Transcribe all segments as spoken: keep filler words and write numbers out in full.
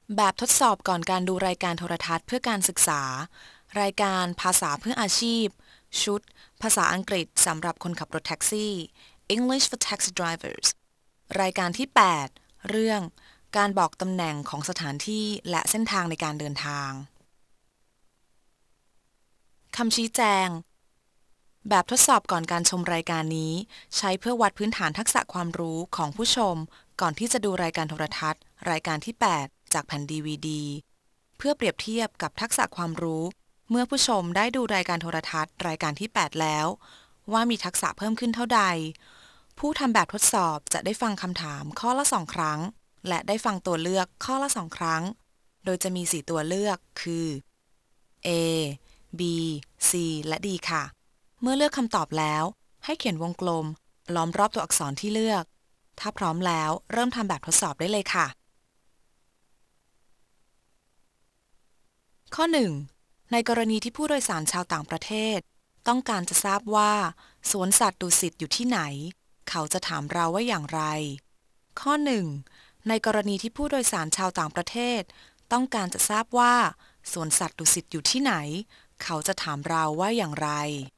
แบบทดสอบก่อนการดูรายการโทรทัศน์เพื่อการศึกษา รายการภาษาเพื่ออาชีพ ชุด ภาษาอังกฤษสำหรับคนขับรถแท็กซี่ English for Taxi Drivers รายการที่ แปด เรื่อง การบอกตำแหน่งของสถานที่และเส้นทางในการเดินทางคำชี้แจงแบบทดสอบก่อนการชมรายการนี้ใช้เพื่อวัดพื้นฐานทักษะความรู้ของผู้ชมก่อนที่จะดูรายการโทรทัศน์รายการที่ แปด จากแผ่น ดี วี ดี เพื่อเปรียบเทียบกับทักษะความรู้เมื่อผู้ชมได้ดูรายการโทรทัศน์รายการที่ แปด แล้วว่ามีทักษะเพิ่มขึ้นเท่าใดผู้ทำแบบทดสอบจะได้ฟังคำถามข้อละสองครั้งและได้ฟังตัวเลือกข้อละสองครั้งโดยจะมีสี่ตัวเลือกคือ A B C และ D ค่ะเมื่อเลือกคำตอบแล้วให้เขียนวงกลมล้อมรอบตัวอักษรที่เลือกถ้าพร้อมแล้วเริ่มทำแบบทดสอบได้เลยค่ะข้อ หนึ่ง ในกรณีที่ผู้โดยสารชาวต่างประเทศต้องการจะทราบว่าสวนสัตว์ดุสิตอยู่ที่ไหนเขาจะถามเราว่าอย่างไรข้อ หนึ่ง ในกรณีที่ผู้โดยสารชาวต่างประเทศต้องการจะทราบว่าสวนสัตว์ดุสิตอยู่ที่ไหนเขาจะถามเราว่าอย่างไร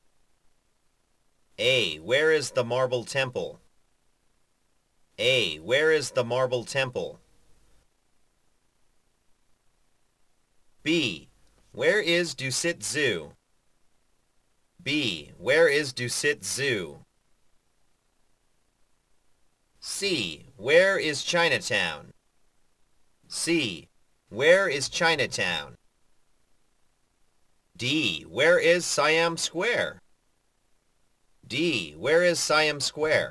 A. Where is the Marble Temple? A. Where is the Marble Temple? B. Where is Dusit Zoo? B. Where is Dusit Zoo? C. Where is Chinatown? C. Where is Chinatown? D. Where is Siam Square? D. Where is Siam Square?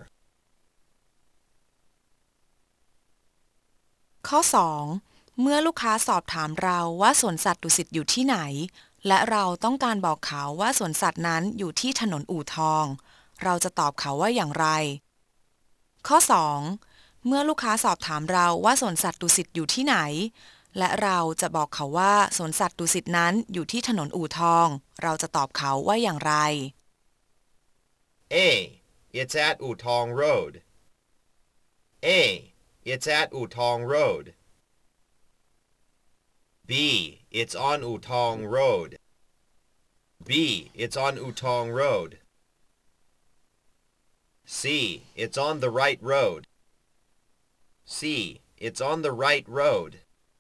ข้อ สอง เมื่อลูกค้าสอบถามเราว่าสวนสัตว์ดุสิตอยู่ที่ไหนและเราต้องการบอกเขาว่าสวนสัตว์นั้นอยู่ที่ถนนอู่ทองเราจะตอบเขาว่าอย่างไรข้อ สอง เมื่อลูกค้าสอบถามเราว่าสวนสัตว์ดุสิตอยู่ที่ไหนและเราจะบอกเขาว่าสวนสัตว์ดุสิตนั้นอยู่ที่ถนนอู่ทองเราจะตอบเขาว่าอย่างไร A. It's at Utong Road. A. It's at Utong Road. B. It's on Utong Road. B. It's on Utong Road. C. It's on the right road. C. It's on the right road.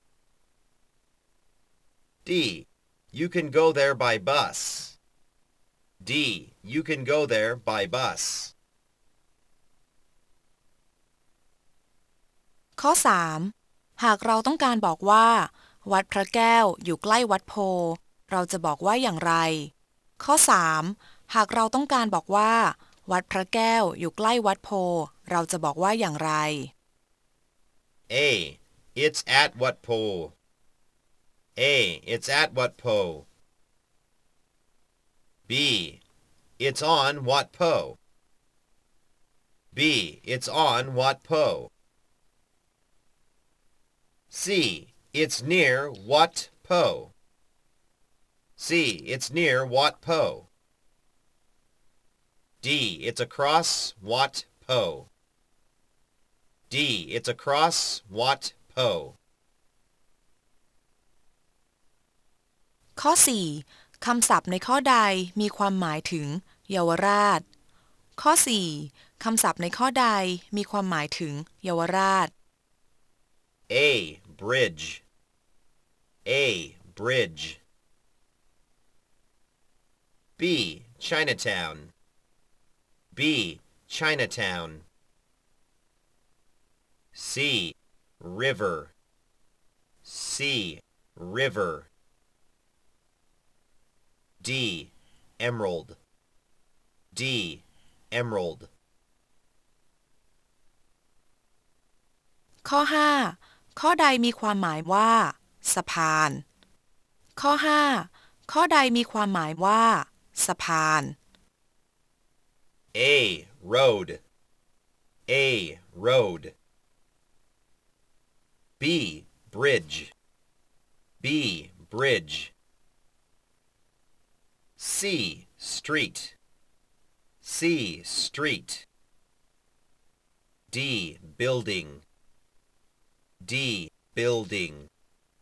D. You can go there by bus. D. You can go there by bus. ข้อ สาม หากเราต้องการบอกว่าวัดพระแก้วอยู่ใกล้วัดโพธิ์เราจะบอกว่าอย่างไร ข้อ สาม หากเราต้องการบอกว่าวัดพระแก้วอยู่ใกล้วัดโพธิ์เราจะบอกว่าอย่างไร A. It's at Wat Po. A. It's at Wat Po. B. It's on Wat Po. B. It's on Wat Po. C. It's near Wat Po. C. It's near Wat Po. D. It's across Wat Po. D. It's across Wat Po. ข้อ สี่ คำศัพท์ในข้อใดมีความหมายถึงเยาวราช ข้อ สี่ คำศัพท์ในข้อใดมีความหมายถึงเยาวราช A. Bridge. A. Bridge. B. Chinatown. B. Chinatown. C. River. C. River. D. Emerald. D. Emerald. ข้อ ห้า ข้อใดมีความหมายว่าสะพาน ข้อ ห้า ข้อใดมีความหมายว่าสะพาน A. Road. A. Road. B. Bridge. B. Bridge. C. Street. C. Street. D. Building. D. Building.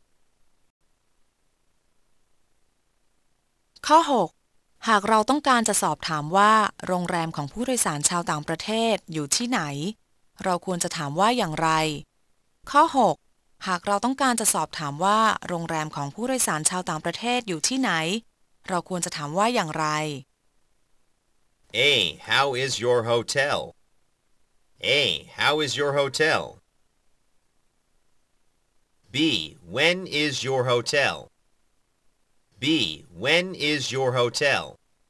ข้อหกหากเราต้องการจะสอบถามว่าโรงแรมของผู้โดยสารชาวต่างประเทศอยู่ที่ไหนเราควรจะถามว่าอย่างไรข้อหกหากเราต้องการจะสอบถามว่าโรงแรมของผู้โดยสารชาวต่างประเทศอยู่ที่ไหนเราควรจะถามว่าอย่างไร A. How is your hotel? A. How is your hotel? B. When is your hotel? B. When is your hotel?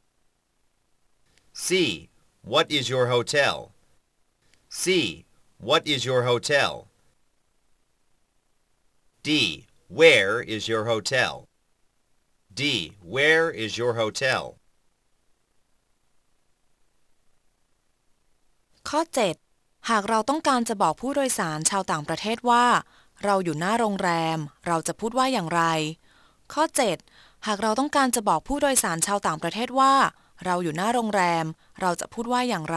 C. What is your hotel? C. What is your hotel? D. Where is your hotel? D. Where is your hotel? ข้อเจ็ดหากเราต้องการจะบอกผู้โดยสารชาวต่างประเทศว่าเราอยู่หน้าโรงแรมเราจะพูดว่าอย่างไรข้อเจ็ดหากเราต้องการจะบอกผู้โดยสารชาวต่างประเทศว่าเราอยู่หน้าโรงแรมเราจะพูดว่าอย่างไร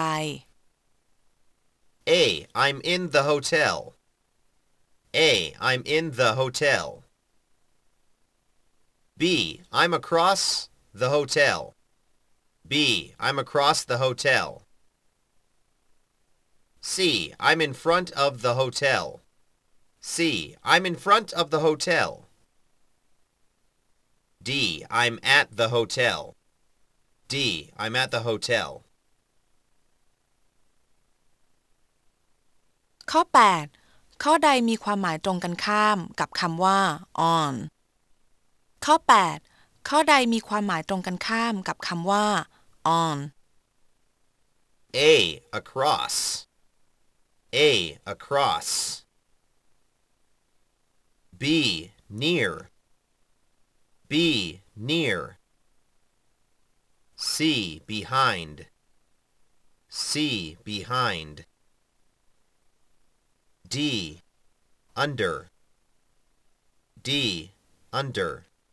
A. I'm in the hotel. A. I'm in the hotel. B. I'm across the hotel. B. I'm across the hotel. C. I'm in front of the hotel. C. I'm in front of the hotel. D. I'm at the hotel. D. I'm at the hotel. ข้อแปดข้อใดมีความหมายตรงกันข้ามกับคำว่า on ข้อแปดข้อใดมีความหมายตรงกันข้ามกับคำว่า on A. Across. A. Across. B. Near. B. Near. C. Behind. C. Behind. D. Under. D. Under.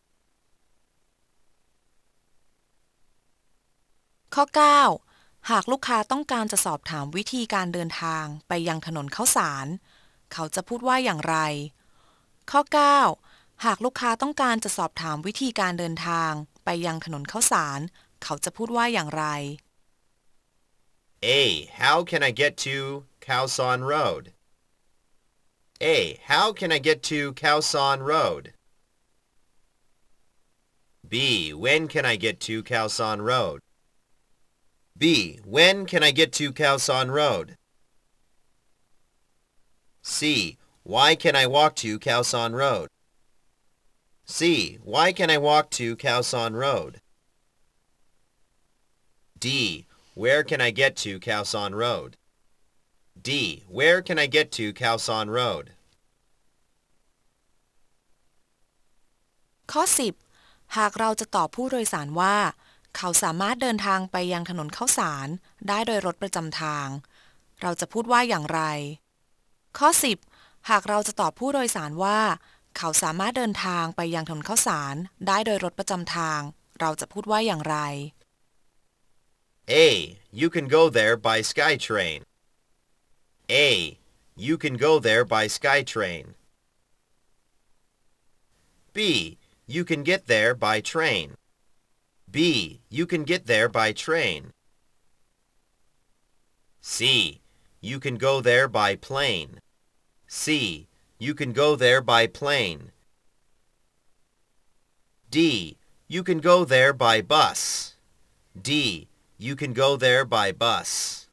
ข้อเก้าหากลูกค้าต้องการจะสอบถามวิธีการเดินทางไปยังถนนข้าวสารเขาจะพูดว่าอย่างไรข้อเก้าหากลูกค้าต้องการจะสอบถามวิธีการเดินทางไปยังถนนข้าวสารเขาจะพูดว่าอย่างไร A. How can I get to Khao San Road? A. How can I get to Khao San Road? B. When can I get to Khao San Road? B. When can I get to Khao San Road? C. Why can I walk to Khao San Road? C. Why can I walk to Khao San Road? D. Where can I get to Khao San Road? D. Where can I get to Khao San Road? ข้อสิบหากเราจะตอบผู้โดยสารว่าเขาสามารถเดินทางไปยังถนนข้าวสารได้โดยรถประจำทางเราจะพูดว่าอย่างไรข้อสิบหากเราจะตอบผู้โดยสารว่าเขาสามารถเดินทางไปยังถนนข้าวสารได้โดยรถประจำทางเราจะพูดว่าอย่างไร A. You can go there by SkyTrain. A. You can go there by SkyTrain. B. You can get there by train. B. You can get there by train. C. You can go there by plane. C. You can go there by plane. D. You can go there by bus. D. You can go there by bus.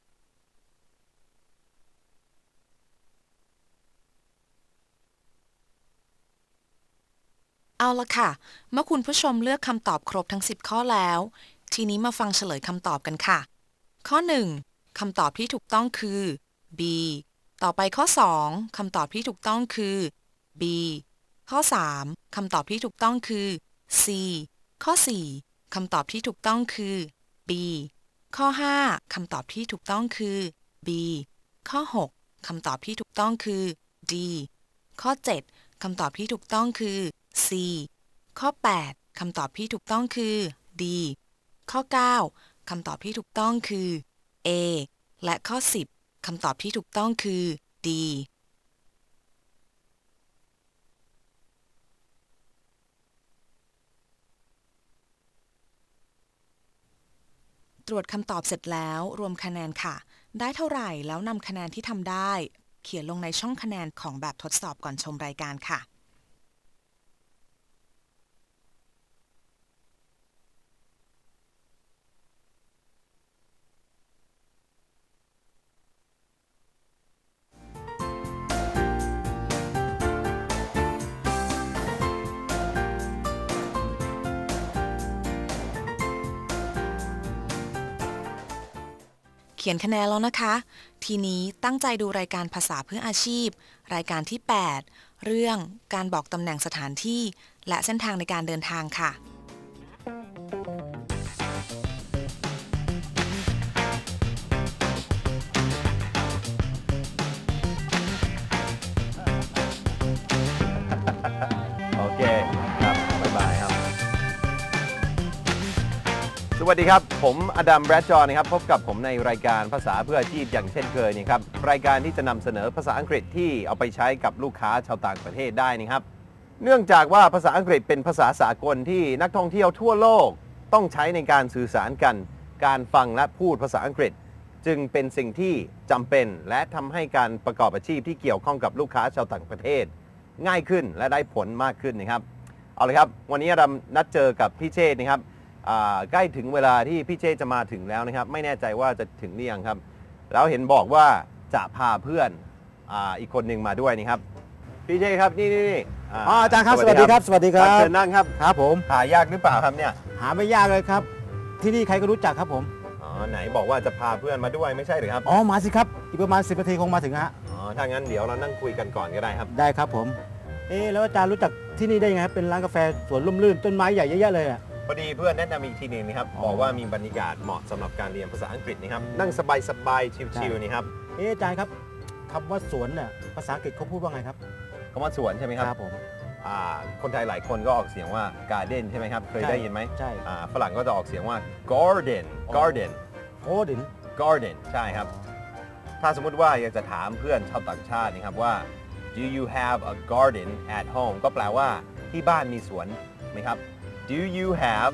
เอาละค่ะเมื่อคุณผู้ชมเลือกคำตอบครบทั้งสิบข้อแล้วทีนี้มาฟังเฉลยคำตอบกันค่ะข้อหนึ่งคำตอบที่ถูกต้องคือ B ต่อไปข้อสองคำตอบที่ถูกต้องคือ B ข้อสามคำตอบที่ถูกต้องคือ C ข้อสี่คำตอบที่ถูกต้องคือ B ข้อห้าคำตอบที่ถูกต้องคือ B ข้อหกคำตอบที่ถูกต้องคือ D ข้อเจ็ดคำตอบที่ถูกต้องคือ C ข้อแปดคำตอบที่ถูกต้องคือ D ข้อเก้าคำตอบที่ถูกต้องคือ A และข้อสิบคำตอบที่ถูกต้องคือ D ตรวจคำตอบเสร็จแล้วรวมคะแนนค่ะได้เท่าไหร่แล้วนำคะแนนที่ทำได้เขียนลงในช่องคะแนนของแบบทดสอบก่อนชมรายการค่ะเขียนคะแนนแล้วนะคะทีนี้ตั้งใจดูรายการภาษาเพื่ออาชีพรายการที่แปดเรื่องการบอกตำแหน่งสถานที่และเส้นทางในการเดินทางค่ะโอเคครับบ๊ายบายครับสวัสดีครับผมอดัมแบรดจอห์นนะครับพบกับผมในรายการภาษาเพื่ออาชีพอย่างเช่นเคยนี่ครับรายการที่จะนำเสนอภาษาอังกฤษที่เอาไปใช้กับลูกค้าชาวต่างประเทศได้นะครับเนื่องจากว่าภาษาอังกฤษเป็นภาษาสากลที่นักท่องเที่ยวทั่วโลกต้องใช้ในการสื่อสารกันการฟังและพูดภาษาอังกฤษจึงเป็นสิ่งที่จำเป็นและทำให้การประกอบอาชีพที่เกี่ยวข้องกับลูกค้าชาวต่างประเทศง่ายขึ้นและได้ผลมากขึ้นนะครับเอาเลยครับวันนี้เรานัดเจอกับพี่เชษนะครับใกล้ถึงเวลาที่พี่เชษจะมาถึงแล้วนะครับไม่แน่ใจว่าจะถึงหรือยังครับแล้วเห็นบอกว่าจะพาเพื่อนอ่าอีกคนหนึ่งมาด้วยนี่ครับพี่เชษครับนี่นี่นี่อ๋ออาจารย์ครับสวัสดีครับสวัสดีครับเชิญนั่งครับครับผมหายากหรือเปล่าครับเนี่ยหาไม่ยากเลยครับที่นี่ใครก็รู้จักครับผมอ๋อไหนบอกว่าจะพาเพื่อนมาด้วยไม่ใช่หรือครับอ๋อมาสิครับอีกประมาณสิบนาทีคงมาถึงฮะอ๋อถ้างั้นเดี๋ยวเรานั่งคุยกันก่อนก็ได้ครับได้ครับผมเอ๊ะแล้วอาจารย์รู้จักที่นี่ได้ยังไงครับเป็นร้านกาแฟสวนร่มรื่นต้นไม้ใหญ่เยอะแยะเลยอ่ะพอดีเพื่อนแนะนำอีกทีหนึงนะครับอ๋อบอกว่ามีบรรยากาศเหมาะสำหรับการเรียนภาษาอังกฤษนะครับนั่งสบายๆชิลๆนี่ครับเอ๊ะอาจารย์ครับคำว่าสวนเนี่ยภาษาอังกฤษเขาพูดว่าไงครับคำว่าสวนใช่ไหมครับผมอ่าคนไทยหลายคนก็ออกเสียงว่า garden ใช่ไหมครับเคยได้ยินไหมใช่อ่าฝรั่งก็จะออกเสียงว่า garden garden โอ้ดิน garden ใช่ครับ ถ้าสมมุติว่าอยากจะถามเพื่อนชาวต่างชาตินะครับว่า do you have a garden at home ก็แปลว่าที่บ้านมีสวนไหมครับ do you have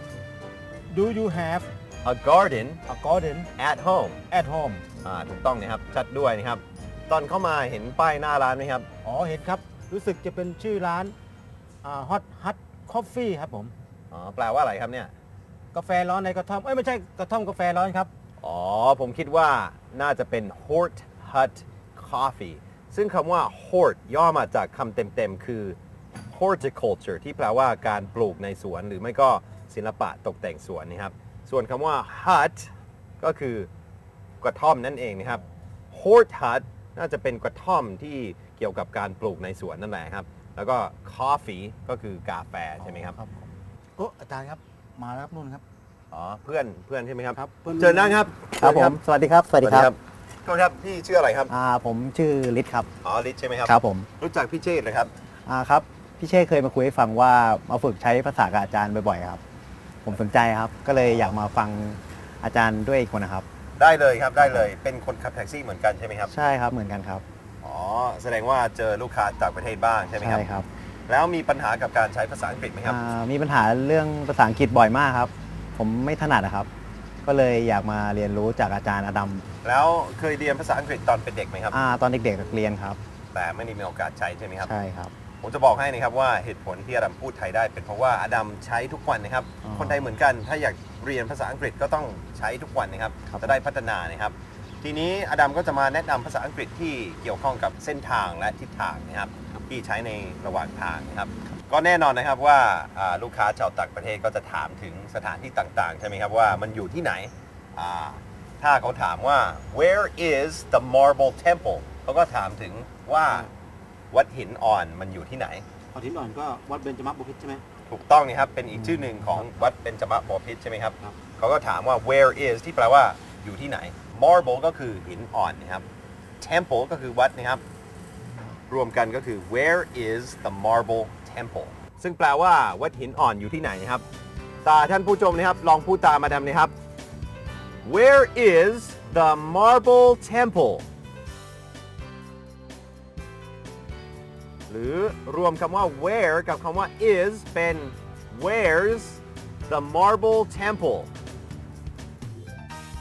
Do you have a garden a garden at home at home อ่าถูกต้องนะครับชัดด้วยนะครับ ตอนเข้ามาเห็นป้ายหน้าร้านไหมครับอ๋อเห็นครับรู้สึกจะเป็นชื่อร้านอ่า Hot Hut Coffee ครับผมอ๋อแปลว่าอะไรครับเนี่ยกาแฟร้อนในกระท่อมเอ้ยไม่ใช่กระท่อมกาแฟร้อนครับอ๋อผมคิดว่าน่าจะเป็น Hort Hut Coffee ซึ่งคำว่า Hort ย่อมาจากคำเต็มๆคือ horticulture ที่แปลว่าการปลูกในสวนหรือไม่ก็ศิลปะตกแต่งสวนนะครับส่วนคำว่า hut ก็คือกระท่อมนั่นเองนะครับ Hort Hut น่าจะเป็นกระท่อมที่เกี่ยวกับการปลูกในสวนนั่นแหละครับแล้วก็ coffee ก็คือกาแฟใช่ไหมครับโอ้อาจารย์ครับมาแล้วครับนู่นครับอ๋อเพื่อนเพื่อนใช่ไหมครับครับเชิญนั่งครับครับผเชิญมสวัสดีครับสวัสดีครับโทษครับพี่ชื่ออะไรครับอ่าผมชื่อฤทธิ์ครับอ๋อลิศใช่ไหมครับครับผมรู้จักพี่เชษเลยครับอ่าครับพี่เช่เคยมาคุยให้ฟังว่ามาฝึกใช้ภาษากับอาจารย์บ่อยๆครับผมสนใจครับก็เลยอยากมาฟังอาจารย์ด้วยอีกคนนะครับได้เลยครับได้เลยเป็นคนขับแท็กซี่เหมือนกันใช่ไหมครับใช่ครับเหมือนกันครับอ๋อแสดงว่าเจอลูกค้าต่างประเทศบ้างใช่ไหมครับใช่ครับแล้วมีปัญหากับการใช้ภาษาอังกฤษไหมครับอ่ามีปัญหาเรื่องภาษาอังกฤษบ่อยมากครับ ผมไม่ถนัดนะครับ ก็เลยอยากมาเรียนรู้จากอาจารย์อดัมแล้วเคยเรียนภาษาอังกฤษตอนเป็นเด็กไหมครับอ่าตอนเด็กๆเรียนครับแต่ไม่ได้มีโอกาสใช้ใช่ไหมครับใช่ครับผมจะบอกให้นะครับว่าเหตุผลที่อดัมพูดไทยได้เป็นเพราะว่าอดัมใช้ทุกวันนะครับอ๋อคนไทยเหมือนกันถ้าอยากเรียนภาษาอังกฤษก็ต้องใช้ทุกวันนะครับครับจะได้พัฒนานะครับ ทีนี้อดัมก็จะมาแนะนำภาษาอังกฤษที่เกี่ยวข้องกับเส้นทางและทิศทางนะครับที่ใช้ในระหว่างทางนะครับ ก็แน่นอนนะครับว่าอ่าลูกค้าชาวต่างประเทศก็จะถามถึงสถานที่ต่างๆใช่ไหมครับว่ามันอยู่ที่ไหนอ่าถ้าเขาถามว่า where is the marble temple เขาก็ถามถึงว่าวัดหินอ่อนมันอยู่ที่ไหนพอทิ้นอ่อนก็วัดเบญจมบพิตรใช่ไหมถูกต้องนะครับเป็นอีกชื่อหนึ่งของวัดเบญจมบพิตรใช่ไหมครับครับเขาก็ถามว่า where is ที่แปลว่าอยู่ที่ไหน marble ก็คือหินอ่อนนะครับ temple ก็คือวัดนะครับรวมกันก็คือ where is the marble temple ซึ่งแปลว่าวัดหินอ่อนอยู่ที่ไหนนะครับตาท่านผู้ชมนะครับลองพูดตามมาดำนะครับ where is the marble temple หรือรวมคำว่า where กับคำว่า is เป็น where's the marble temple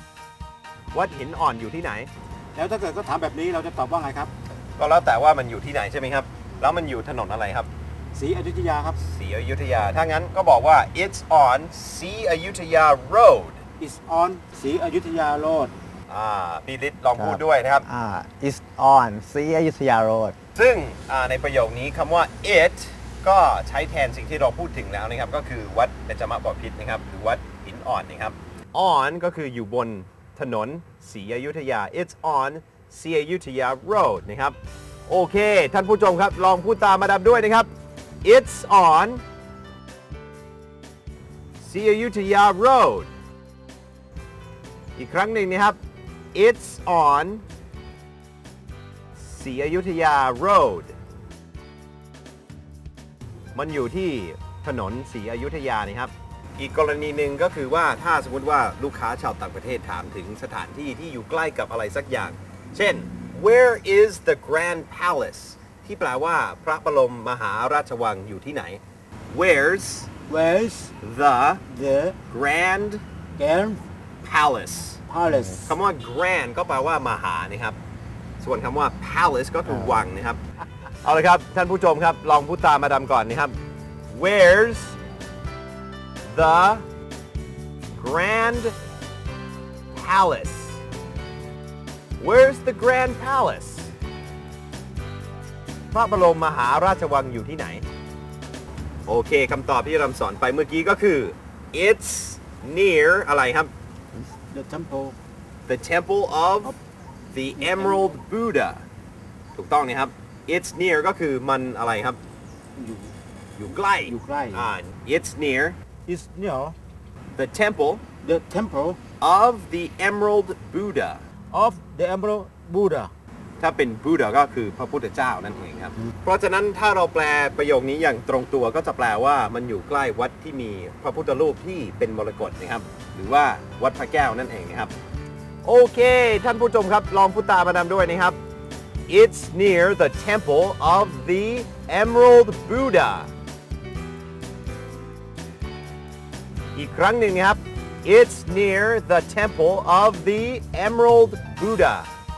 วัดหินอ่อนอยู่ที่ไหนแล้วถ้าเกิดก็ถามแบบนี้เราจะตอบว่าไงครับก็แล้วแต่ว่ามันอยู่ที่ไหนใช่ไหมครับแล้วมันอยู่ถนนอะไรครับศรีอยุธยาครับศรีอยุธยาถ้างั้นก็บอกว่า it's on ศรีอยุธยา road it's on ศรีอยุธยา road อ่าพี่ฤทธิ์ลองพูดด้วยนะครับอ่า is on ศรีอยุธยา road ซึ่งในประโยคนี้คำว่า it ก็ใช้แทนสิ่งที่เราพูดถึงแล้วนะครับก็คือวัดเบญจมบพิตรนะครับหรือวัดหินอ่อนนะครับ on ก็คืออยู่บนถนนศรีอยุธยา it's on ศรีอยุธยา road นะครับโอเคท่านผู้ชมครับลองพูดตามมาดามด้วยนะครับ it's on ศรีอยุธยา road อีกครั้งหนึ่งนะครับ it's on ศรีอยุธยา road มันอยู่ที่ถนนศรีอยุธยานะครับอีกกรณีหนึ่งก็คือว่าถ้าสมมติว่าลูกค้าชาวต่างประเทศถามถึงสถานที่ที่อยู่ใกล้กับอะไรสักอย่างเช่น where is the Grand Palace ที่แปลว่าพระบรมมหาราชวังอยู่ที่ไหน where's where's the the Grand Grand Palace Palace คำว่า grand ก็แปลว่ามหานะครับส่วนคำว่า palace ก็คือวังนะครับเอาเลยครับท่านผู้ชมครับลองพูดตามมาดามก่อนนะครับ where's the Grand Palace where's the Grand Palace พระบรมมหาราชวังอยู่ที่ไหนโอเคคำตอบที่เราสอนไปเมื่อกี้ก็คือ it's near อะไรครับ the temple the temple of the Emerald Buddha ถูกต้องนะครับ it's near ก็คือมันอะไรครับอยู่อยู่ใกล้อยู่ใกล้อ่า it's near is near the temple the temple of the Emerald Buddha of the Emerald Buddha ถ้าเป็น Buddha ก็คือพระพุทธเจ้านั่นเองครับเพราะฉะนั้นถ้าเราแปลประโยคนี้อย่างตรงตัวก็จะแปลว่ามันอยู่ใกล้วัดที่มีพระพุทธรูปที่เป็นมรกตนะครับหรือว่าวัดพระแก้วนั่นเองนะครับโอเคท่านผู้ชมครับลองพูดตามมาดามด้วยนะครับ It's near the temple of the Emerald Buddha อีกครั้งหนึ่งนะครับ It's near the temple of the Emerald Buddha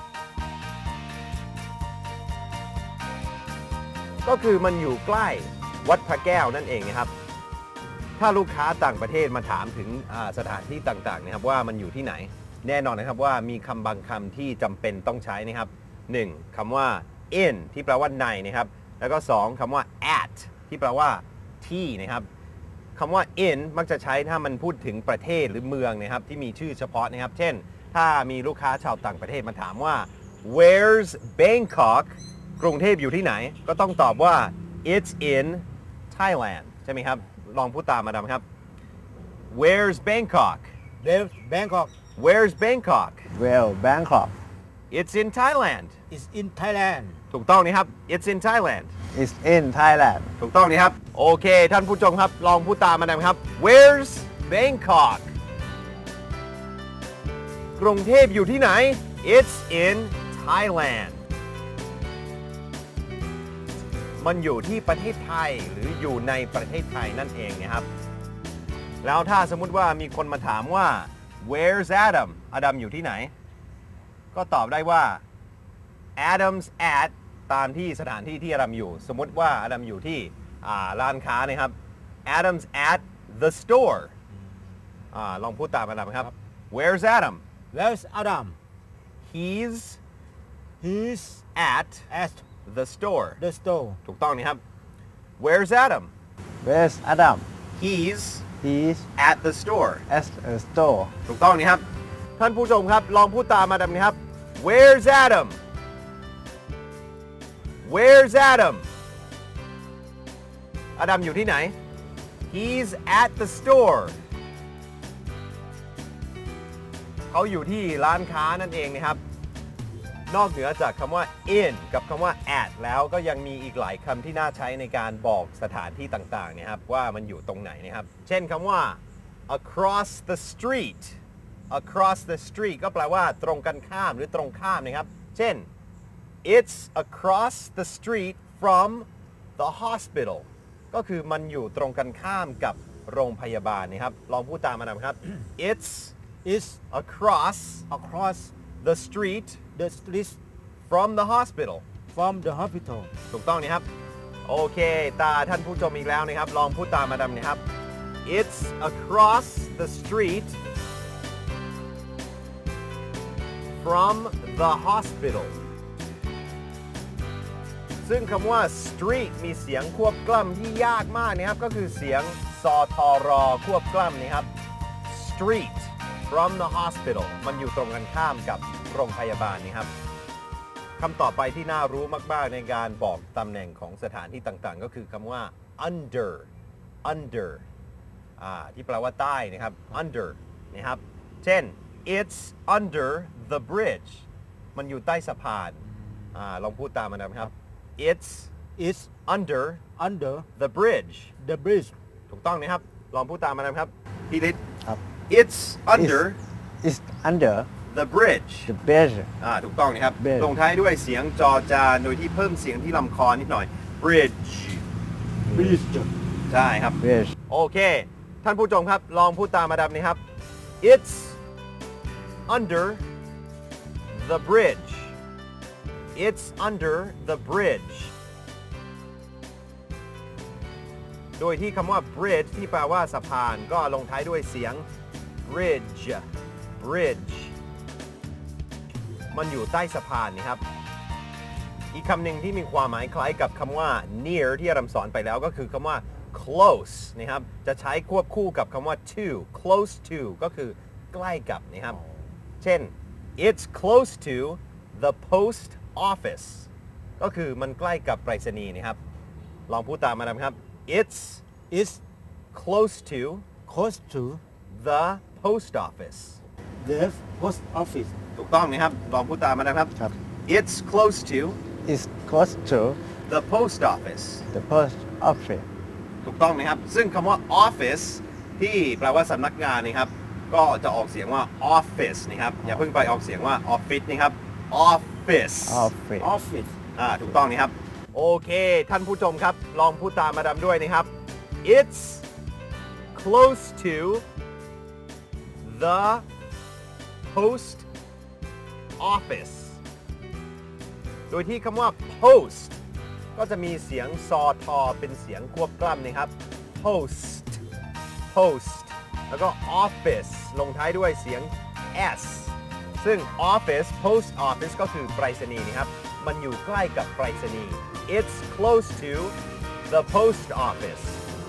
ก็คือมันอยู่ใกล้วัดพระแก้วนั่นเองนะครับถ้าลูกค้าต่างประเทศมาถามถึงสถานที่ต่างๆนะครับว่ามันอยู่ที่ไหนแน่นอนนะครับว่ามีคำบางคำที่จำเป็นต้องใช้นะครับหนึ่งคำว่า in ที่แปลว่าในนะครับแล้วก็สองคำว่า at ที่แปลว่าที่นะครับคำว่า in มักจะใช้ถ้ามันพูดถึงประเทศหรือเมืองนะครับที่มีชื่อเฉพาะนะครับเช่นถ้ามีลูกค้าชาวต่างประเทศมาถามว่า where's Bangkok กรุงเทพอยู่ที่ไหนก็ต้องตอบว่า it's in Thailand ใช่ไหมครับลองพูดตามมาดามครับ where's Bangkok Where's Bangkok where's Bangkok well Bangkok it's in Thailand is in Thailand ถูกต้องนะครับ it's in Thailand is in Thailand ถูกต้องนะครับโอเคท่านผู้ชมครับลองพูดตามมานะครับ where's Bangkok กรุงเทพอยู่ที่ไหน it's in Thailand มันอยู่ที่ประเทศไทยหรืออยู่ในประเทศไทยนั่นเองนะครับแล้วถ้าสมมุติว่ามีคนมาถามว่า where's Adam อดัมอยู่ที่ไหนก็ตอบได้ว่า Adam's at ตามที่สถานที่ที่อดัมอยู่สมมติว่าอดัมอยู่ที่ร้านค้านะครับ Adam's at the store อลองพูดตามอดัมครับ Where's Adam Where's Adam He's He's at at the store the store ถูกต้องนะครับ Where's Adam where's Adam He's he's at the store at a store ถูกต้องนะครับท่านผู้ชมครับลองพูดตามอดัมนะครับ Where's Adam Where's Adam อดัมอยู่ที่ไหน He's at the store เขาอยู่ที่ร้านค้านั่นเองนะครับนอกเหนือจากคำว่า in กับคำว่า at แล้วก็ยังมีอีกหลายคำที่น่าใช้ในการบอกสถานที่ต่างๆนะครับว่ามันอยู่ตรงไหนนะครับเช่นคำว่า across the street across the street ก็แปลว่าตรงกันข้ามหรือตรงข้ามนะครับเช่น it's across the street from the hospital ก็คือมันอยู่ตรงกันข้ามกับโรงพยาบาลนะครับลองพูดตามมานะครับ it's is across across the street the street from the hospital from the hospital. ถูกต้องนะครับ โอเค ตาท่านผู้ชมอีกแล้วนะครับ ลองพูดตามมาดามนะครับ It's across the street from the hospital ซึ่งคำว่า street มีเสียงควบกล้ำที่ยากมากนะครับ ก็คือเสียงสทรควบกล้ำนะครับ street from the hospital มันอยู่ตรงกันข้ามกับโรงพยาบาลนะครับคำต่อไปที่น่ารู้มากๆในการบอกตำแหน่งของสถานที่ต่างๆ ก็คือคำว่า under under อ่าที่แปลว่าใต้นะครับ under นะครับ เช่น it's under the bridge มันอยู่ใต้สะพานอ่าลองพูดตามมันนะครับ it's is under under the bridge the bridge. ถูกต้องนะครับ ลองพูดตามมันนะครับพี่ฤทธิ์ครับ it's under is under the bridge the bridge อ่าถูกต้องนะครับ Bridge ลงท้ายด้วยเสียงจอจานโดยที่เพิ่มเสียงที่ลำคอนิดหน่อย bridge Bridge. ใช่ครับ bridge โอเค ท่านผู้ชมครับ ลองพูดตามมาดามนี้ครับ it's under the bridge it's under the bridge โดยที่คำว่า bridge ที่แปลว่าสะพานก็ลงท้ายด้วยเสียง bridge bridge มันอยู่ใต้สะพานนี่ครับ อีกคำหนึ่งที่มีความหมายคล้ายกับคำว่า near ที่อาจารย์สอนไปแล้วก็คือคำว่า close นะครับ จะใช้ควบคู่กับคำว่า to close to ก็คือใกล้กับนะครับ เช่น it's close to the post office ก็คือมันใกล้กับไปรษณีย์นะครับ ลองพูดตามมานะครับ it's is close to close to the post office the post office. ถูกต้องนะครับ ลองพูดตามมานะครับครับ it's close to is close to the post office the post office ถูกต้องนะครับ ซึ่งคำว่า office ที่แปลว่าสำนักงานนะครับ ก็จะออกเสียงว่า office นะครับ อย่าเพิ่งไปออกเสียงว่า office นะครับ office office Office. อ่าถูกต้องนะครับ โอเค ท่านผู้ชมครับ ลองพูดตามมาดามด้วยนะครับ it's close to the post office โดยที่คำว่า post ก็จะมีเสียงซอทอเป็นเสียงควบกล้ำนะครับ post post แล้วก็ office ลงท้ายด้วยเสียง s ซึ่ง office post office ก็คือไปรษณีย์นะครับ มันอยู่ใกล้กับไปรษณีย์ it's close to the post office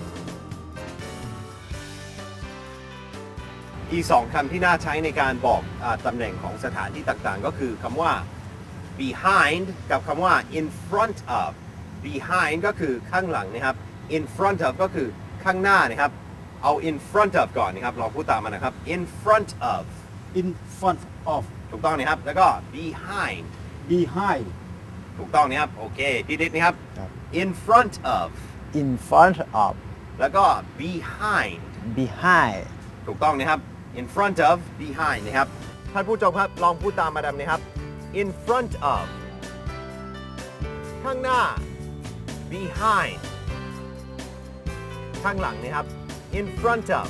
อีกสองคำที่น่าใช้ในการบอกอาตำแหน่งของสถานที่ต่างๆ ก็คือคำว่า behind กับคำว่า in front of behind ก็คือข้างหลังนะครับ in front of ก็คือข้างหน้านะครับ เอา in front of ก่อนนะครับลองพูดตามมันนะครับ in front of In front of. ถูกต้องนะครับ แล้วก็ behind Behind. ถูกต้องนะครับ โอเคพี่ดิษนะครับครับ in front of in front of แล้วก็ behind behind ถูกต้องนะครับ in front of behind นะครับ ท่านผู้ชมครับ ลองพูดตามมาดามนะครับ in front of ข้างหน้า behind ข้างหลังนะครับ in front of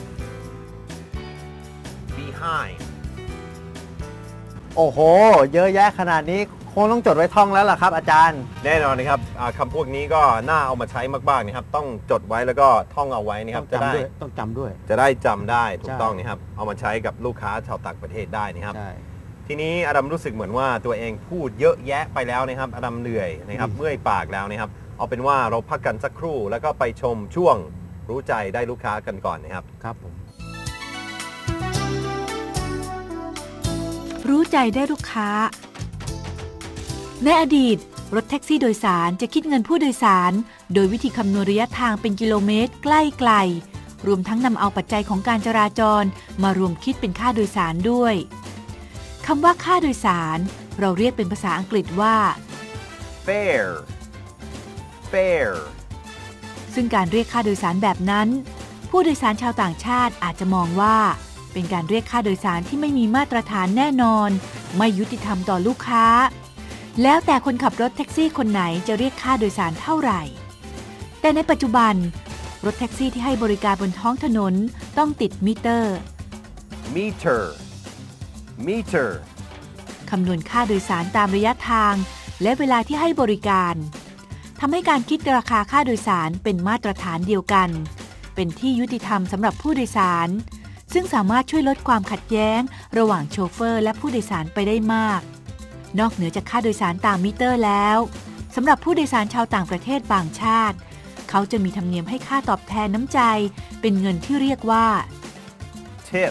behind โอ้โห เยอะแยะขนาดนี้คงต้องจดไว้ท่องแล้วล่ะครับ อาจารย์แน่นอนนะครับอ่าคำพวกนี้ก็น่าเอามาใช้มากๆนะครับ ต้องจดไว้แล้วก็ท่องเอาไว้นะคต้รัอบ งจะได้จำด้วยต้องจำด้วยจะได้จำได้ถูกใช่ต้องนะครับ เอามาใช้กับลูกค้าชาวต่างประเทศได้นะครับใช่ทีนี้อดัมรู้สึกเหมือนว่าตัวเองพูดเยอะแยะไปแล้วนะครับอดัมเหนื่อยนะครับอืมเมื่อยปากแล้วนะครับ เอาเป็นว่าเราพักกันสักครู่แล้วก็ไปชมช่วงรู้ใจได้ลูกค้ากันก่อนนะครับครับผมรู้ใจได้ลูกค้า ในอดีต รถแท็กซี่โดยสารจะคิดเงินผู้โดยสาร โดยวิธีคำนวณระยะทางเป็นกิโลเมตรใกล้ไกลรวมทั้งนำเอาปัจจัยของการจราจรมารวมคิดเป็นค่าโดยสารด้วยคำว่าค่าโดยสารเราเรียกเป็นภาษาอังกฤษว่า fair fair ซึ่งการเรียกค่าโดยสารแบบนั้น ผู้โดยสารชาวต่างชาติอาจจะมองว่าเป็นการเรียกค่าโดยสารที่ไม่มีมาตรฐานแน่นอนไม่ยุติธรรมต่อลูกค้าแล้วแต่คนขับรถแท็กซี่คนไหนจะเรียกค่าโดยสารเท่าไหร่แต่ในปัจจุบันรถแท็กซี่ที่ให้บริการบนท้องถนนต้องติดมิเตอร์ meter meter คำนวณค่าโดยสารตามระยะทางและเวลาที่ให้บริการทำให้การคิดราคาค่าโดยสารเป็นมาตรฐานเดียวกันเป็นที่ยุติธรรมสำหรับผู้โดยสารซึ่งสามารถช่วยลดความขัดแย้งระหว่างโชเฟอร์และผู้โดยสารไปได้มากนอกเหนือจากค่าโดยสารตามมิเตอร์แล้วสำหรับผู้โดยสารชาวต่างประเทศบางชาติเขาจะมีธรรมเนียมให้ค่าตอบแทนน้ำใจเป็นเงินที่เรียกว่า tip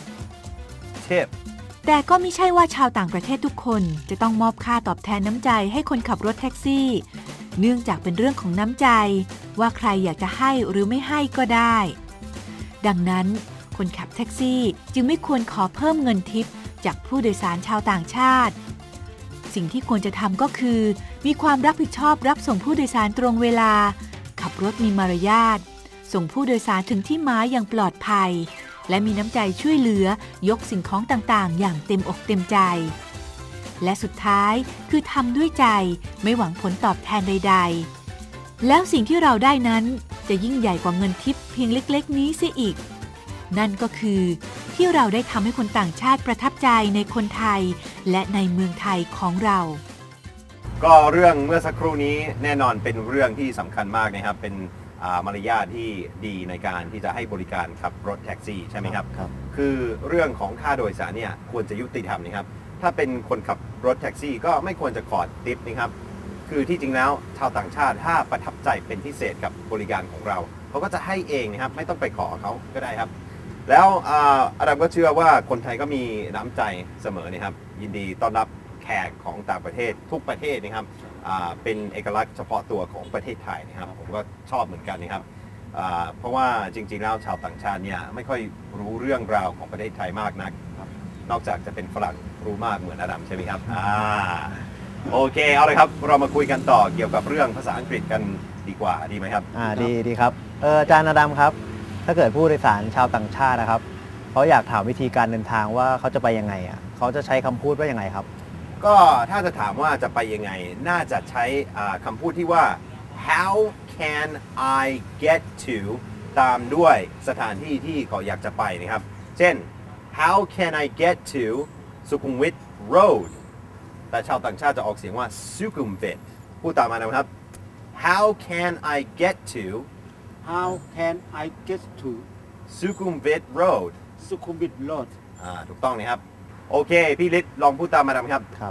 tip แต่ก็ไม่ใช่ว่าชาวต่างประเทศทุกคนจะต้องมอบค่าตอบแทนน้ำใจให้คนขับรถแท็กซี่เนื่องจากเป็นเรื่องของน้ำใจว่าใครอยากจะให้หรือไม่ให้ก็ได้ดังนั้นคนขับแท็กซี่จึงไม่ควรขอเพิ่มเงินทิปจากผู้โดยสารชาวต่างชาติสิ่งที่ควรจะทำก็คือมีความรับผิดชอบรับส่งผู้โดยสารตรงเวลาขับรถมีมารยาทส่งผู้โดยสารถึงที่หมายอย่างปลอดภัยและมีน้ำใจช่วยเหลือยกสิ่งของต่างๆอย่างเต็มอกเต็มใจและสุดท้ายคือทำด้วยใจไม่หวังผลตอบแทนใดๆแล้วสิ่งที่เราได้นั้นจะยิ่งใหญ่กว่าเงินทิปเพียงเล็กๆนี้เสียอีกนั่นก็คือที่เราได้ทำให้คนต่างชาติประทับใจในคนไทยและในเมืองไทยของเราก็เรื่องเมื่อสักครู่นี้แน่นอนเป็นเรื่องที่สำคัญมากนะครับเป็นมารยาทที่ดีในการที่จะให้บริการขับรถแท็กซี่ใช่ไหมครับครับคือเรื่องของค่าโดยสารเนี่ยควรจะยุติธรรมนะครับถ้าเป็นคนขับรถแท็กซี่ก็ไม่ควรจะขอทิปนะครับคือที่จริงแล้วชาวต่างชาติถ้าประทับใจเป็นพิเศษกับบริการของเราเขาก็จะให้เองนะครับไม่ต้องไปขอเขาก็ได้ครับแล้วอาดัมก็เชื่อว่าคนไทยก็มีน้ำใจเสมอนะครับยินดีต้อนรับแขกของต่างประเทศทุกประเทศนะครับเป็นเอกลักษณ์เฉพาะตัวของประเทศไทยนะครับผมก็ชอบเหมือนกันนะครับเพราะว่าจริงๆแล้วชาวต่างชาติเนี่ยไม่ค่อยรู้เรื่องราวของประเทศไทยมากนักนอกจากจะเป็นฝรั่งรู้มากเหมือนอาดัมใช่ไหมครับอ่าโอเคเอาเลยครับเรามาคุยกันต่อเกี่ยวกับเรื่องภาษาอังกฤษกันดีกว่าดีไหมครับอ่าดีดีครับเอออาจารย์อาดัมครับถ้าเกิดผู้โดยสารชาวต่างชาตินะครับเขาอยากถามวิธีการเดินทางว่าเขาจะไปยังไงอ่ะเขาจะใช้คำพูดว่ายังไงครับก็ถ้าจะถามว่าจะไปยังไงน่าจะใช้คำพูดที่ว่า how can I get to ตามด้วยสถานที่ที่เขาอยากจะไปนะครับเช่น how can I get to สุขุมวิท road แต่ชาวต่างชาติจะออกเสียงว่า สุขุมวิทพูดตามมานะครับ how can I get to How can I get to สุขุมวิท road สุขุมวิท road อ่าถูกต้องนะครับโอเคพี่ฤทธิ์ลองพูดตามมาดามครับครับ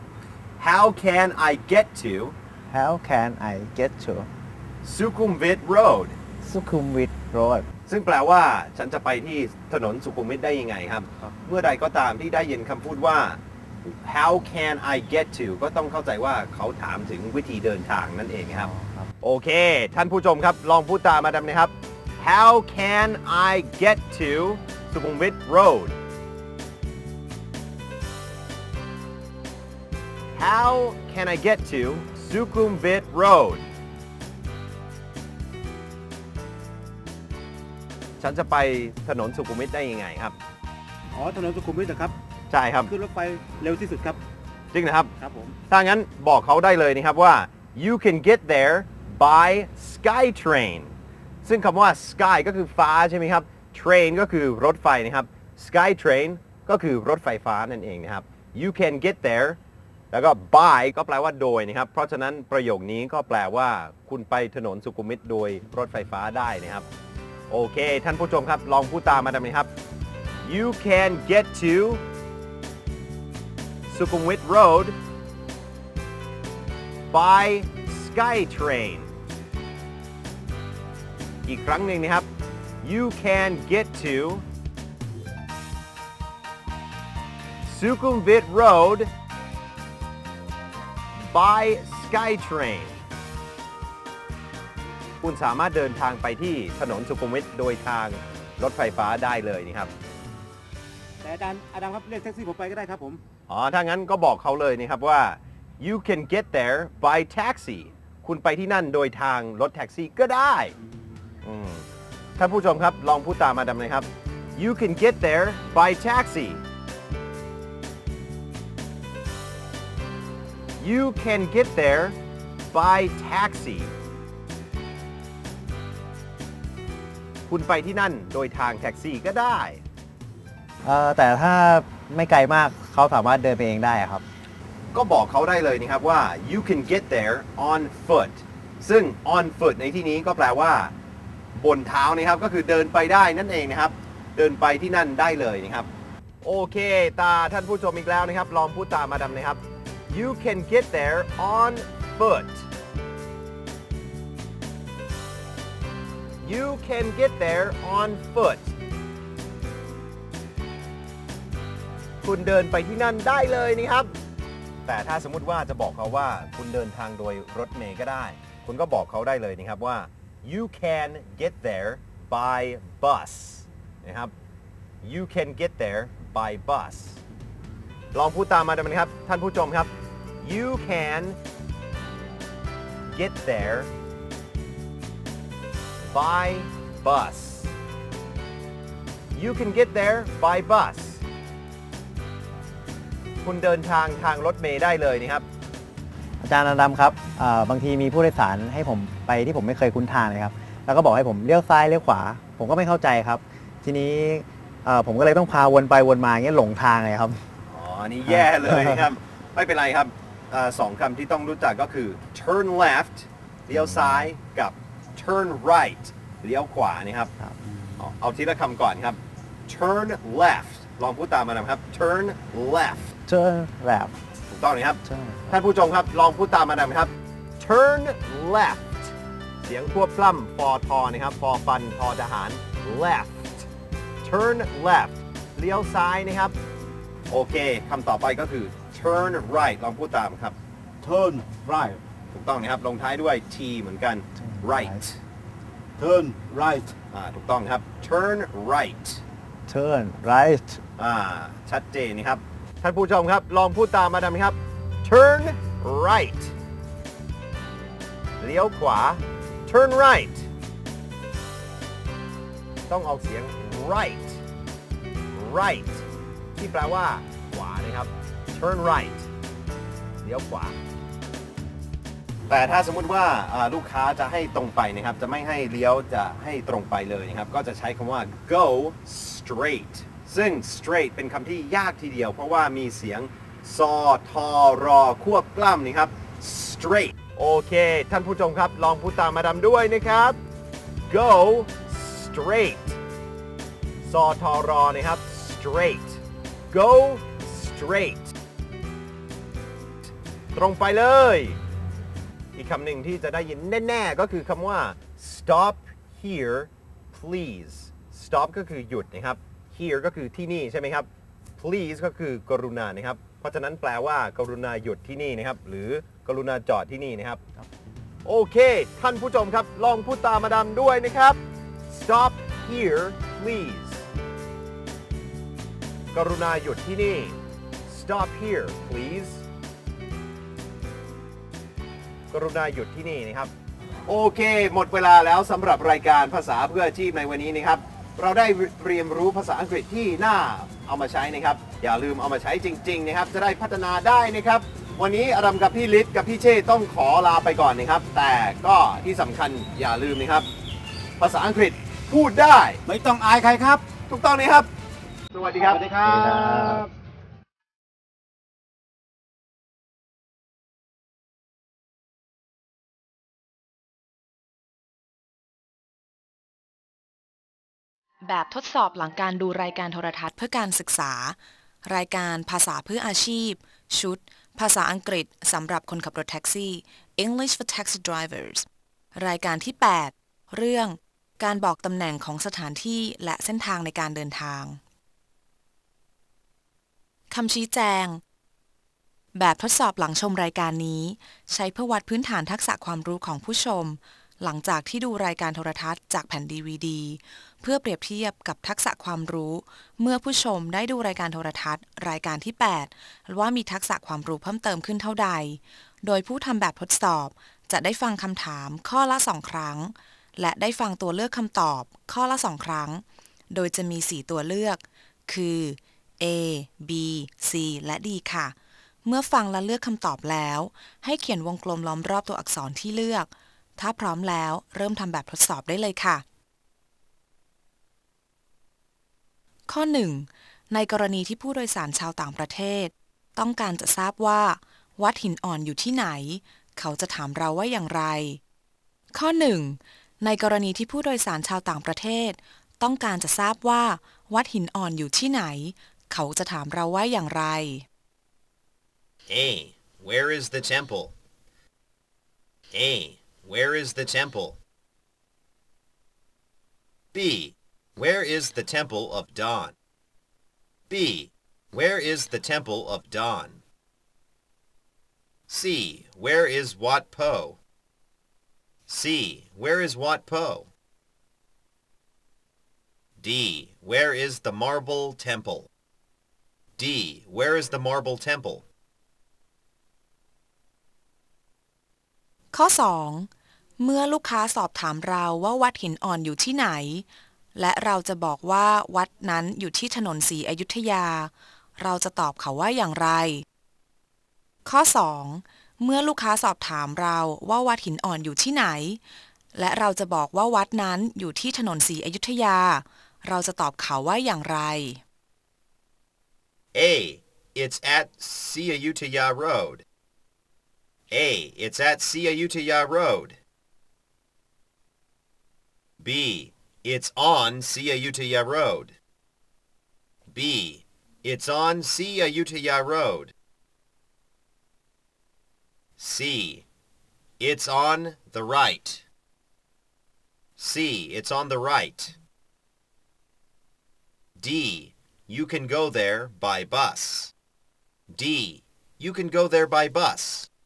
How can I get to How can I get to สุขุมวิท road สุขุมวิท road ซึ่งแปลว่าฉันจะไปที่ถนนสุขุมวิทได้ยังไงครับเมื่อใดก็ตามที่ได้ยินคำพูดว่า How can I get to ก็ต้องเข้าใจว่าเขาถามถึงวิธีเดินทางนั่นเองครับโอเคท่านผู้ชมครับลองพูดตามมาดามนะครับ How can I get to สุขุมวิท road How can I get to สุขุมวิท road ฉันจะไปถนนสุขุมวิทได้ยังไงครับอ๋อถนนสุขุมวิทนะครับใช่ครับขึ้นรถไฟเร็วที่สุดครับจริงนะครับครับผมถ้างั้นบอกเขาได้เลยนะครับว่า you can get there by SkyTrain ซึ่งคำว่า sky ก็คือฟ้าใช่ไหมครับ train ก็คือรถไฟนะครับ SkyTrain ก็คือรถไฟฟ้านั่นเองนะครับ you can get there แล้วก็ by ก็แปลว่าโดยนะครับเพราะฉะนั้นประโยคนี้ก็แปลว่าคุณไปถนนสุขุมวิทโดยรถไฟฟ้าได้นะครับโอเคท่านผู้ชมครับลองพูดตามมาได้ไหมครับ you can get to สุขุมวิท road by SkyTrain อีกครั้งหนึ่งนะครับ you can get to สุขุมวิท road by SkyTrain คุณสามารถเดินทางไปที่ถนนสุขุมวิทโดยทางรถไฟฟ้าได้เลยนะครับแต่อาจารย์อาดัมครับเรียกแท็กซี่ผมไปก็ได้ครับผมอ๋อถ้างั้นก็บอกเขาเลยนะครับว่า you can get there by taxi คุณไปที่นั่นโดยทางรถแท็กซี่ก็ได้ท่านผู้ชมครับลองพูดตามมาดำเลยครับ you can get there by taxi you can get there by taxi คุณไปที่นั่นโดยทางแท็กซี่ก็ได้เอ่อแต่ถ้าไม่ไกลมากเขาสามารถเดินไปเองได้ครับก็บอกเขาได้เลยนะครับว่า you can get there on foot ซึ่ง on foot ในที่นี้ก็แปลว่าบนเท้านะครับก็คือเดินไปได้นั่นเองนะครับเดินไปที่นั่นได้เลยนะครับโอเคตาท่านผู้ชมอีกแล้วนะครับลองพูดตามมาดำนะครับ you can get there on foot you can get there on foot คุณเดินไปที่นั่นได้เลยนะครับแต่ถ้าสมมุติว่าจะบอกเขาว่าคุณเดินทางโดยรถเมล์ก็ได้คุณก็บอกเขาได้เลยนะครับว่า you can get there by bus นะครับ you can get there by bus ลองพูดตามมาดูนะครับท่านผู้ชมครับ you can get there by bus you can get there by bus คุณเดินทางทางรถเมล์ได้เลยนะครับอาจารย์อดัมครับบางทีมีผู้โดยสารให้ผมไปที่ผมไม่เคยคุ้นทางเลยครับแล้วก็บอกให้ผมเลี้ยวซ้ายเลี้ยวขวาผมก็ไม่เข้าใจครับทีนี้ผมก็เลยต้องพาวนไปวนมาอย่างเงี้ยหลงทางเลยครับอ๋อนี่แย่เลยนะครับ ไม่เป็นไรครับสองคำที่ต้องรู้จักก็คือ turn left เลี้ยวซ้ายกับ turn right เลี้ยวขวานะครับเอาทีละคำก่อนครับ turn left ลองพูดตามมานะครับ turn left turn left ถูกต้องนะครับท่านผู้ชมครับลองพูดตามมานะครับ turn left เสียงควบกล้ำฟอทอนะครับฟอฟันทอทหาร left turn left เลี้ยวซ้ายนะครับโอเคคำต่อไปก็คือ turn right ลองพูดตามครับ turn right ถูกต้องนะครับลงท้ายด้วย t เหมือนกัน right turn right อ่าถูกต้องครับ turn right turn right อ่าชัดเจนนะครับท่านผู้ชมครับลองพูดตามมาดำครับ turn right เลี้ยวขวา turn right ต้องออกเสียง right right ที่แปลว่าขวานะครับ turn right เลี้ยวขวาแต่ถ้าสมมุติว่าลูกค้าจะให้ตรงไปนะครับจะไม่ให้เลี้ยวจะให้ตรงไปเลยนะครับก็จะใช้คำว่า go straight ซึ่ง straight เป็นคำที่ยากทีเดียวเพราะว่ามีเสียงซอทอรอควบกล้ำนะครับ straight โอเคท่านผู้ชมครับลองพูดตามมาดำด้วยนะครับ go straight ซอทอรอนะครับ straight go straight ตรงไปเลยอีกคำหนึ่งที่จะได้ยินแน่ๆก็คือคำว่า stop here please stop ก็คือหยุดนะครับ here ก็คือที่นี่ใช่ไหมครับ please ก็คือกรุณานะครับเพราะฉะนั้นแปลว่ากรุณาหยุดที่นี่นะครับหรือกรุณาจอดที่นี่นะครับโอเคท่านผู้ชมครับลองพูดตามมาดำด้วยนะครับ stop here please กรุณาหยุดที่นี่ stop here please กรุณาหยุดที่นี่นะครับโอเคหมดเวลาแล้วสำหรับรายการภาษาเพื่ออาชีพในวันนี้นะครับเราได้เรียนรู้ภาษาอังกฤษที่น่าเอามาใช้นะครับอย่าลืมเอามาใช้จริงๆนะครับจะได้พัฒนาได้นะครับวันนี้อดัมกับพี่ฤทธิ์กับพี่เชษต้องขอลาไปก่อนนะครับแต่ก็ที่สำคัญอย่าลืมนะครับภาษาอังกฤษพูดได้ไม่ต้องอายใครครับถูกต้องนะครับสวัสดีครับสวัสดีครับแบบทดสอบหลังการดูรายการโทรทัศน์เพื่อการศึกษารายการภาษาเพื่ออาชีพชุดภาษาอังกฤษสำหรับคนขับรถแท็กซี่ English for Taxi Drivers รายการที่ แปด เรื่องการบอกตำแหน่งของสถานที่และเส้นทางในการเดินทางคำชี้แจงแบบทดสอบหลังชมรายการนี้ใช้เพื่อวัดพื้นฐานทักษะความรู้ของผู้ชมหลังจากที่ดูรายการโทรทัศน์จากแผ่น ดี วี ดี เพื่อเปรียบเทียบกับทักษะความรู้เมื่อผู้ชมได้ดูรายการโทรทัศน์รายการที่ แปด ว่ามีทักษะความรู้เพิ่มเติมขึ้นเท่าใดโดยผู้ทำแบบทดสอบจะได้ฟังคำถามข้อละสองครั้งและได้ฟังตัวเลือกคำตอบข้อละสองครั้งโดยจะมีสี่ตัวเลือกคือ A B C และ D ค่ะเมื่อฟังและเลือกคำตอบแล้วให้เขียนวงกลมล้อมรอบตัวอักษรที่เลือกถ้าพร้อมแล้วเริ่มทำแบบทดสอบได้เลยค่ะข้อหนึ่งในกรณีที่ผู้โดยสารชาวต่างประเทศต้องการจะทราบว่าวัดหินอ่อนอยู่ที่ไหนเขาจะถามเราว่าอย่างไรข้อหนึ่งในกรณีที่ผู้โดยสารชาวต่างประเทศต้องการจะทราบว่าวัดหินอ่อนอยู่ที่ไหนเขาจะถามเราว่าอย่างไร A. Where is the temple? A. Where is the temple? B. Where is the temple of Dawn? B. Where is the temple of Dawn? C. Where is Wat Po? C. Where is Wat Po? D. Where is the Marble Temple? D. Where is the Marble Temple? ข้อ สอง เมื่อลูกค้าสอบถามเราว่าวัดหินอ่อนอยู่ที่ไหนและเราจะบอกว่าวัดนั้นอยู่ที่ถนนศรีอยุธยาเราจะตอบเขาว่าอย่างไรข้อ สอง เมื่อลูกค้าสอบถามเราว่าวัดหินอ่อนอยู่ที่ไหนและเราจะบอกว่าวัดนั้นอยู่ที่ถนนศรีอยุธยาเราจะตอบเขาว่าอย่างไร A. It's at Siyayutthaya Road. A. It's at Siyayutthaya Road. B. It's on Siyayutthaya Road. B. It's on Siyayutthaya Road. C. It's on the right. C. It's on the right. D. You can go there by bus. D. You can go there by bus.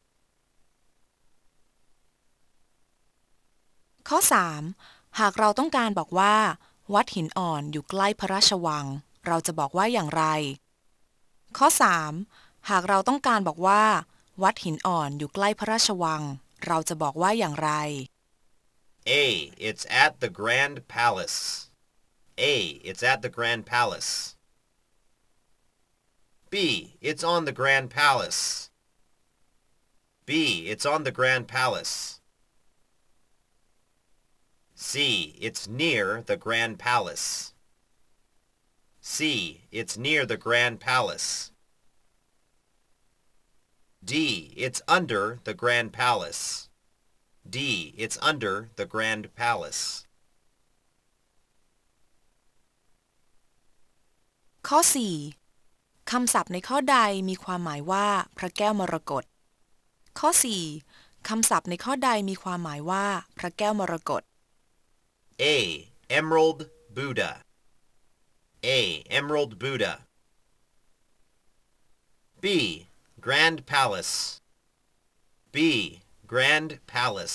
ข้อ สาม หากเราต้องการบอกว่าวัดหินอ่อนอยู่ใกล้พระราชวังเราจะบอกว่าอย่างไรข้อ สาม หากเราต้องการบอกว่าวัดหินอ่อนอยู่ใกล้พระราชวังเราจะบอกว่าอย่างไร A. It's at the Grand Palace. A. It's at the Grand Palace. B. It's on the Grand Palace. B. It's on the Grand Palace. C. It's near the Grand Palace. C. It's near the Grand Palace. D. It's under the Grand Palace. D. It's under the Grand Palace. ข้อ สี่ คำศัพท์ในข้อใดมีความหมายว่าพระแก้วมรกตข้อ สี่ คำศัพท์ในข้อใดมีความหมายว่าพระแก้วมรกต A. Emerald Buddha. A. Emerald Buddha. B. Grand Palace. B. Grand Palace.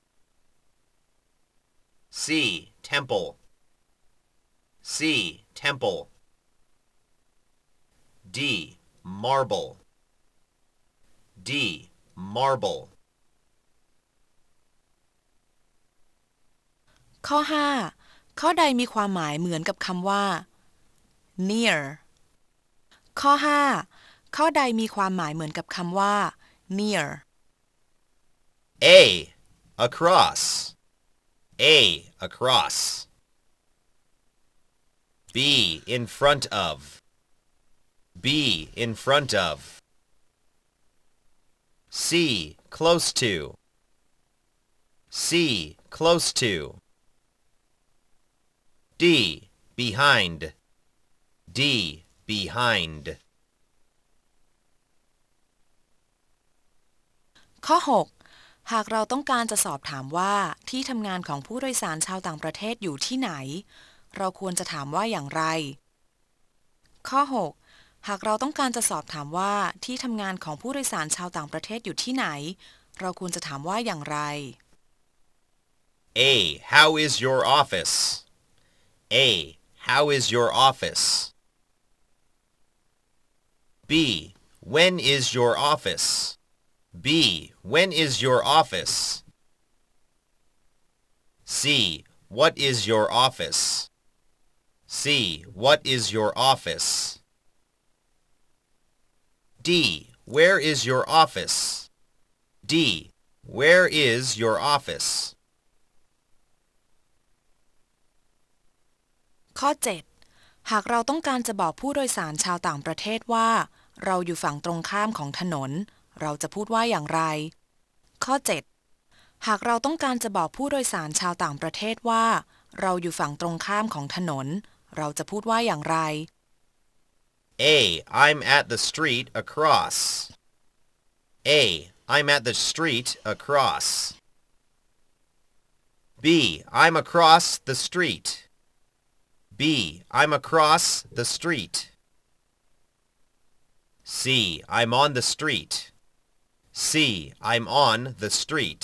C. Temple. C. Temple. D. Marble. D. Marble. ข้อ ห้า ข้อใดมีความหมายเหมือนกับคำว่า near ข้อ ห้า ข้อใดมีความหมายเหมือนกับคำว่า near A. Across. A. Across. B. In front of. B. In front of. C. Close to. C. Close to. D. Behind. D. Behind. ข้อ หก หากเราต้องการจะสอบถามว่าที่ทำงานของผู้โดยสารชาวต่างประเทศอยู่ที่ไหนเราควรจะถามว่าอย่างไรข้อ หก หากเราต้องการจะสอบถามว่าที่ทำงานของผู้โดยสารชาวต่างประเทศอยู่ที่ไหนเราควรจะถามว่าอย่างไร A. How is your office? A. How is your office? B. When is your office? B. When is your office? C. What is your office? C. What is your office? D. Where is your office? D. Where is your office? ข้อ เจ็ดหากเราต้องการจะบอกผู้โดยสารชาวต่างประเทศว่าเราอยู่ฝั่งตรงข้ามของถนนเราจะพูดว่าอย่างไรข้อเจ็ดหากเราต้องการจะบอกผู้โดยสารชาวต่างประเทศว่าเราอยู่ฝั่งตรงข้ามของถนนเราจะพูดว่าอย่างไร A. I'm at the street across. A. I'm at the street across. B. I'm across the street. B. I'm across the street. C. I'm on the street. C. I'm on the street.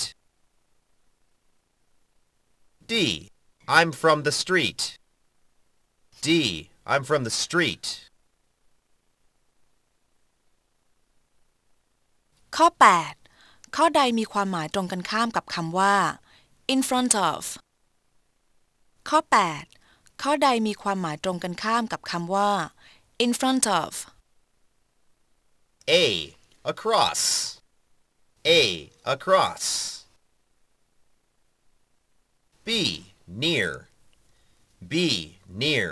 D. I'm from the street. D. I'm from the street. ข้อแปดข้อใดมีความหมายตรงกันข้ามกับคำว่า in front of ข้อแปดข้อใดมีความหมายตรงกันข้ามกับคำว่า in front of A. Across. A. Across. B. Near. B. Near.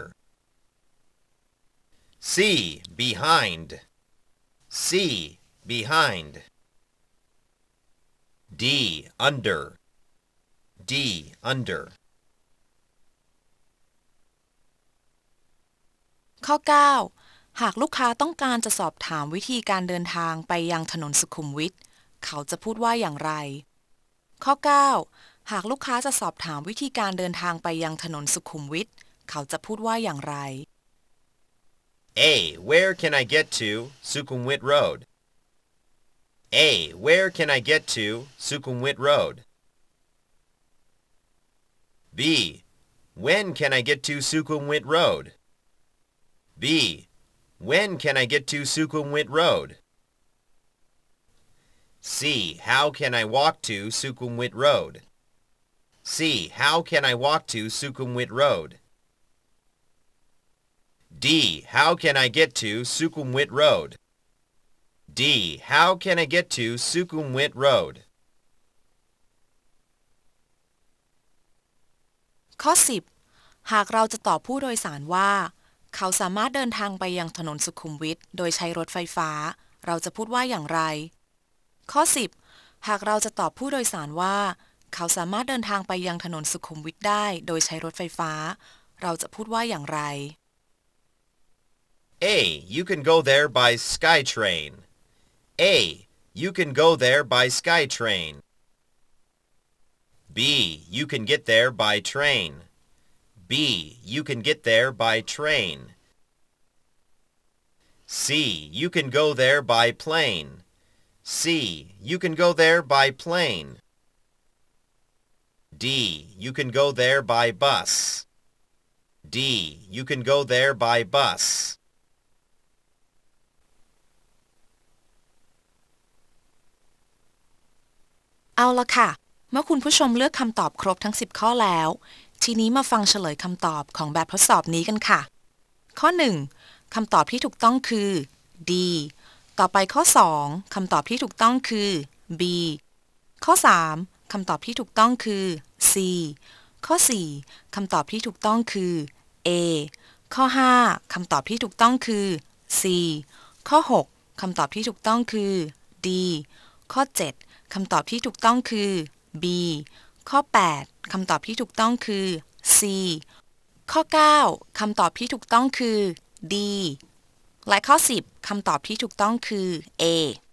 C. Behind. C. Behind. D. Under. D. Under. ข้อเก้าหากลูกค้าต้องการจะสอบถามวิธีการเดินทางไปยังถนนสุขุมวิทเขาจะพูดว่าอย่างไรข้อเก้าหากลูกค้าจะสอบถามวิธีการเดินทางไปยังถนนสุขุมวิทเขาจะพูดว่าอย่างไร A. Where can I get to Sukhumvit Road? A. Where can I get to Sukhumvit Road? B. When can I get to Sukhumvit Road? B. When can I get to Sukhumvit Road? C. How can I walk to Sukhumvit Road? C. How can I walk to Sukhumvit Road? D. How can I get to Sukhumvit Road? D. How can I get to Sukhumvit Road? ข้อสิบหากเราจะตอบผู้โดยสารว่าเขาสามารถเดินทางไปยังถนนสุขุมวิทโดยใช้รถไฟฟ้าเราจะพูดว่าอย่างไรข้อสิบหากเราจะตอบผู้โดยสารว่าเขาสามารถเดินทางไปยังถนนสุขุมวิทได้โดยใช้รถไฟฟ้าเราจะพูดว่าอย่างไร A. You can go there by SkyTrain. A. You can go there by SkyTrain. B. You can get there by train. B. You can get there by train. C. You can go there by plane. C. You can go there by plane. D. You can go there by bus. D. You can go there by bus. เอาละค่ะเมื่อคุณผู้ชมเลือกคำตอบครบทั้งสิบข้อแล้วทีนี้มาฟังเฉลยคำตอบของแบบทดสอบนี้กันค่ะข้อหนึ่งคำตอบที่ถูกต้องคือ D ต่อไปข้อสองคำตอบที่ถูกต้องคือ B ข้อสามคำตอบที่ถูกต้องคือ C ข้อสี่คำตอบที่ถูกต้องคือ A ข้อห้าคำตอบที่ถูกต้องคือ C ข้อหกคำตอบที่ถูกต้องคือ D ข้อเจ็ดคำตอบที่ถูกต้องคือ B ข้อแปดคำตอบที่ถูกต้องคือ C ข้อเก้าคำตอบที่ถูกต้องคือ D และข้อสิบคำตอบที่ถูกต้องคือ A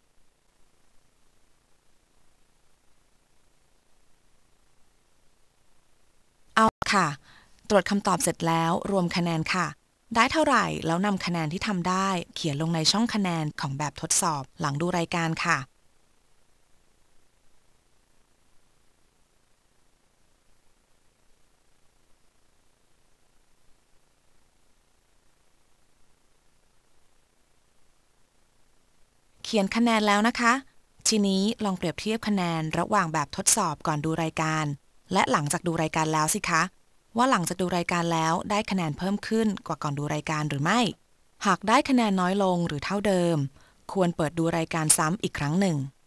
เอาค่ะตรวจคำตอบเสร็จแล้วรวมคะแนนค่ะได้เท่าไหร่แล้วนำคะแนนที่ทำได้เขียนลงในช่องคะแนนของแบบทดสอบหลังดูรายการค่ะเขียนคะแนนแล้วนะคะทีนี้ลองเปรียบเทียบคะแนนระหว่างแบบทดสอบก่อนดูรายการและหลังจากดูรายการแล้วสิคะว่าหลังจากดูรายการแล้วได้คะแนนเพิ่มขึ้นกว่าก่อนดูรายการหรือไม่หากได้คะแนนน้อยลงหรือเท่าเดิมควรเปิดดูรายการซ้ำอีกครั้งหนึ่ง